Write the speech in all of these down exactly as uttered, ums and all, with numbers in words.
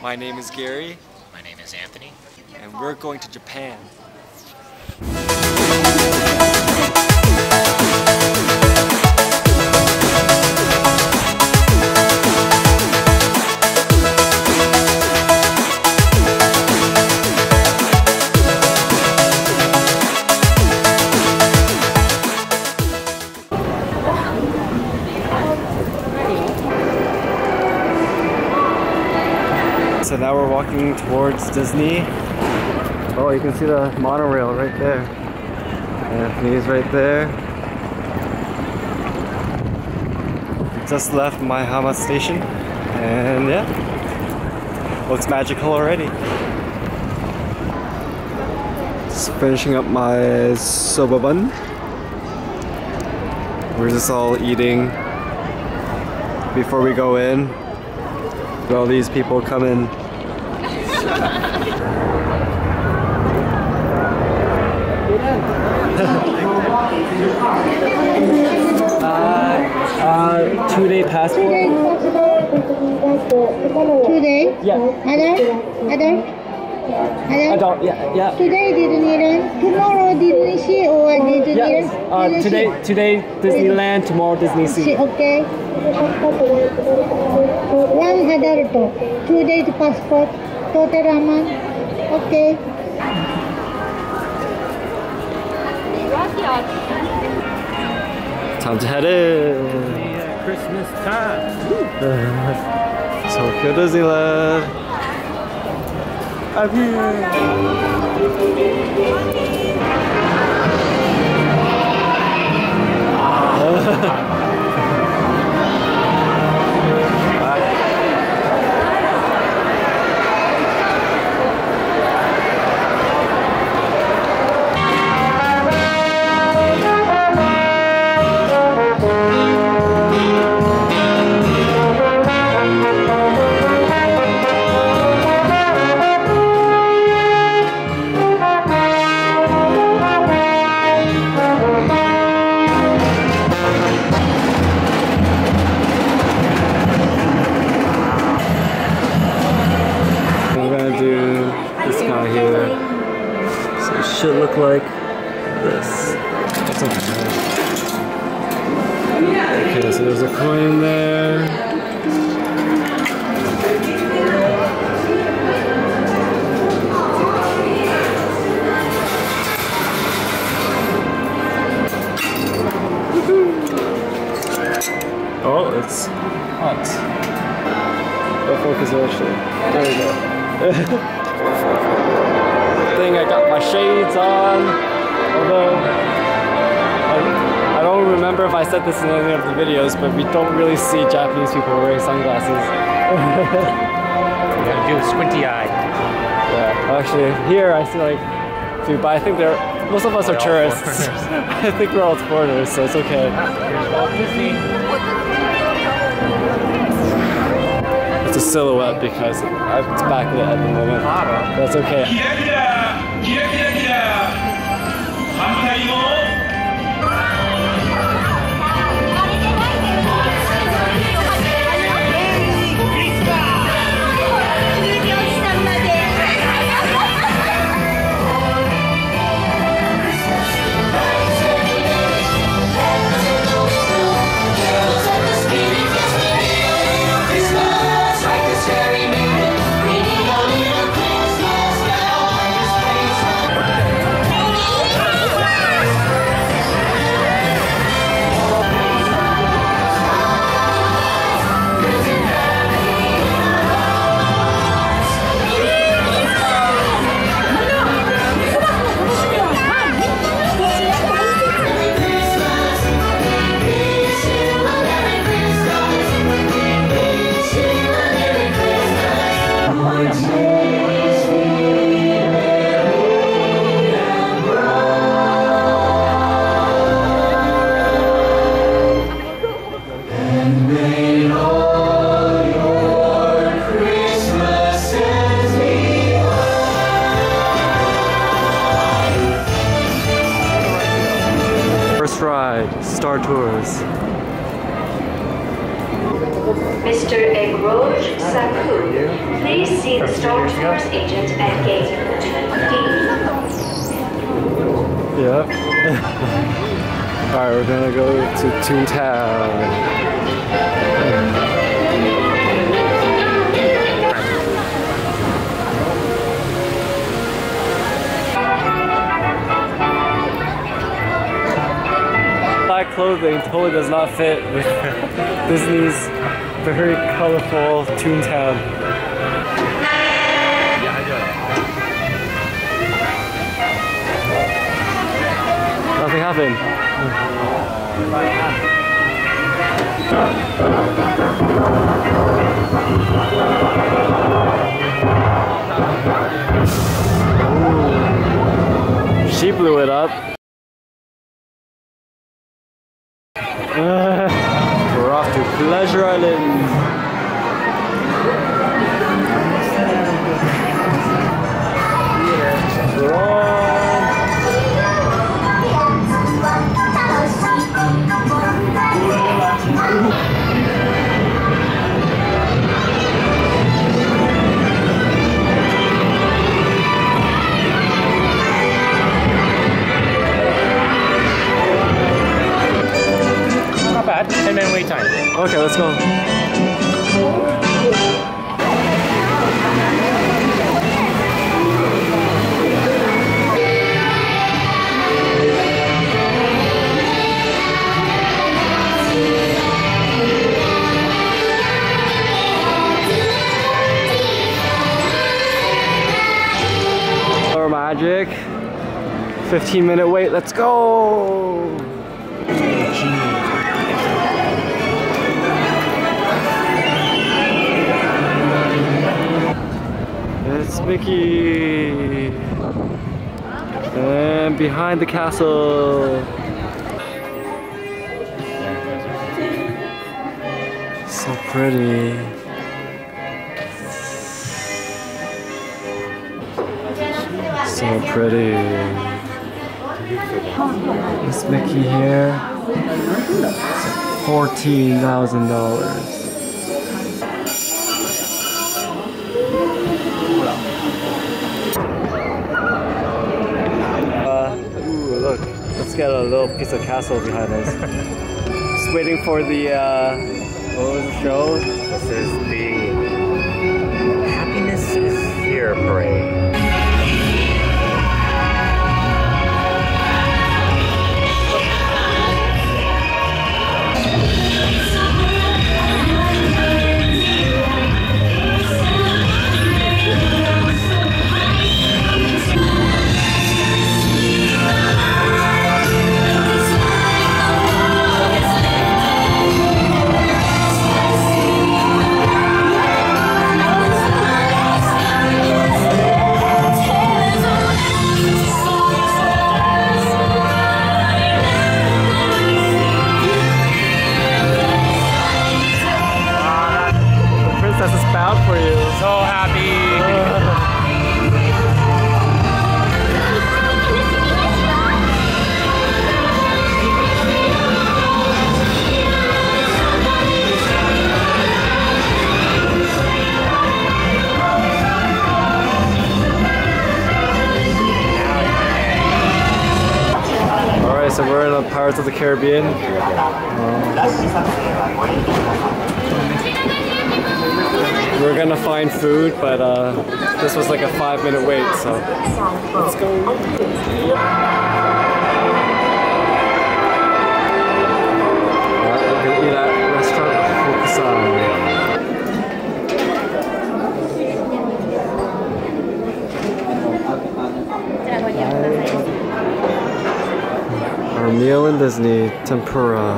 My name is Gary. My name is Anthony. And we're going to Japan. So now we're walking towards Disney. Oh, you can see the monorail right there. Anthony's right there. Just left Maihama Station. And yeah, looks magical already. Just finishing up my soba bun. We're just all eating before we go in. All these people come in. uh, uh, two day passport. Two days? Yeah. Other? Other? Other? Adult, yeah, yeah. Today Disneyland, tomorrow Disney or Disneyland? Yes. Uh, today, today Disneyland, tomorrow Disney Sea. Okay. One adult, two days passport, total amount. Okay. Time to head in. Yeah, Christmas time. Tokyo Disneyland. I'm here. Should look like this. That's okay. Okay, so there's a coin there. Oh, it's hot. Don't focus actually. There we go. Thing I got my shades on, although I, I don't remember if I said this in any of the videos, but we don't really see Japanese people wearing sunglasses. You gotta do a squinty eye. Yeah, actually here I see like a few, but I think they're most of us are tourists. I think we're all foreigners, so it's okay. Here's Walt Disney. It's a silhouette because it's backlit at the moment. That's okay. キラキラキラ反対も Like a cherry moon, reading a little Christmas. Rouge Saku. Please see the Star Tours agent at gate D. Yep. Alright, we're gonna go to Toontown. Black clothing totally does not fit with Disney's very colorful Toontown. Nothing happened. Ooh. She blew it up. Uh, we're off to Pleasure Island. We're on. Not bad. ten minute wait time. Okay, let's go. Our magic. fifteen minute wait, let's go! It's Mickey! And behind the castle. So pretty. So pretty. This Mickey here. fourteen thousand dollars. Ooh, look, let's get a little piece of castle behind us. Just waiting for the, uh, what was the show? This is the Happiness is Here parade. For you. So happy. Alright, so we're in the Pirates of the Caribbean. Um, We're gonna find food, but uh, this was like a five minute wait, so let's go. Alright, we're gonna eat at restaurant Hokusai. Our meal in Disney, tempura,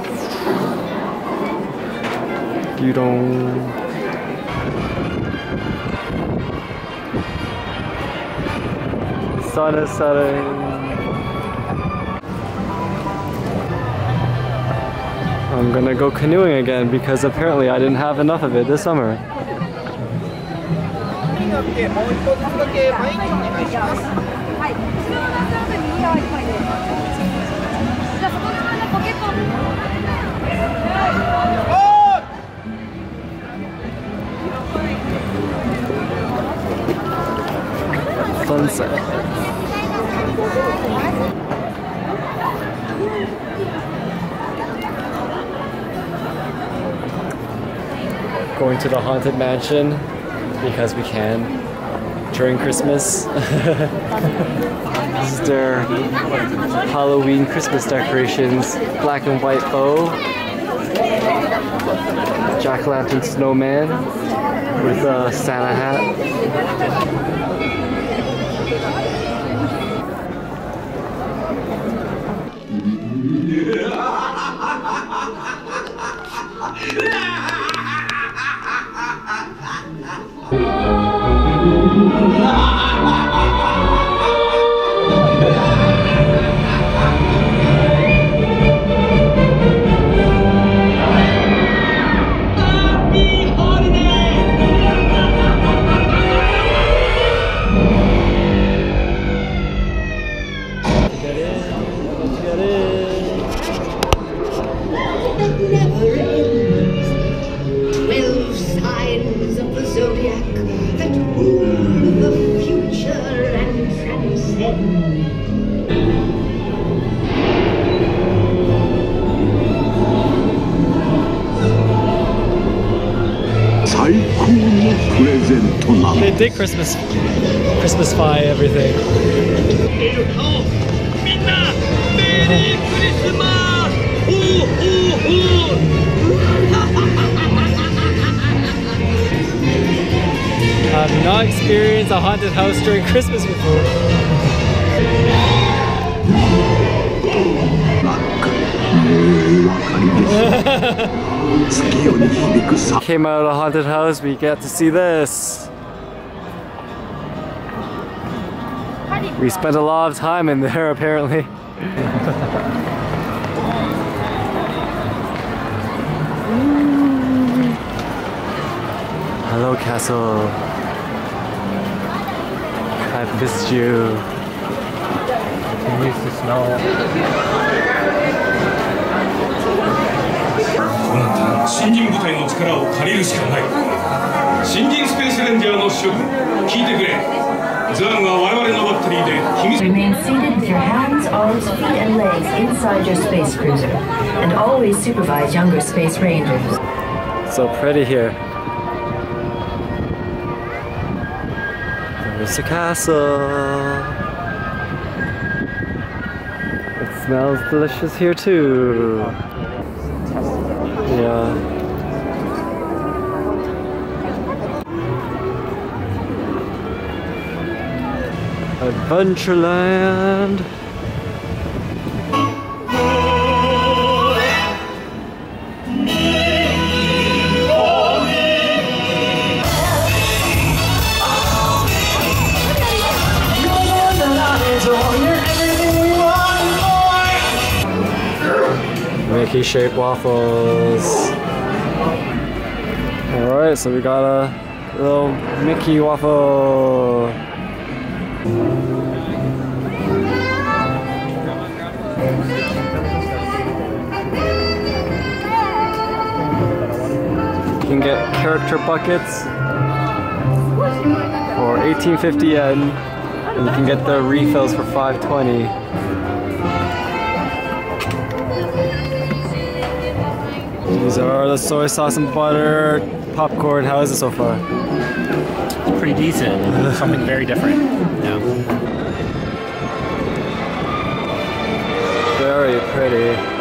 gyudon. Sun is setting. I'm gonna go canoeing again because apparently I didn't have enough of it this summer. sunset. Going to the Haunted Mansion because we can during Christmas. This is their Halloween Christmas decorations. Black and white bow. Jack-o'-lantern snowman with a Santa hat. They did Christmas, Christmasify everything. I've not experienced a haunted house during Christmas before. Came out of a haunted house, we get to see this. We spent a lot of time in there apparently. Hello castle. I've missed you. Continues to snow. 新人部隊の力を借りるしかない。新人スペースレンジャーの諸君、聞いてくれ。ザンは我々のバッテリーで秘密。 Remain seated with your hands, arms, feet, and legs inside your space cruiser, and always supervise younger space rangers. So pretty here. There's the castle. It smells delicious here too. Yeah. Adventureland. Mickey shaped waffles. Alright, so we got a little Mickey waffle. You can get character buckets for eighteen fifty yen, and you can get the refills for five twenty. These are the soy sauce and butter popcorn. How is it so far? It's pretty decent. Something very different. Yeah. Very pretty.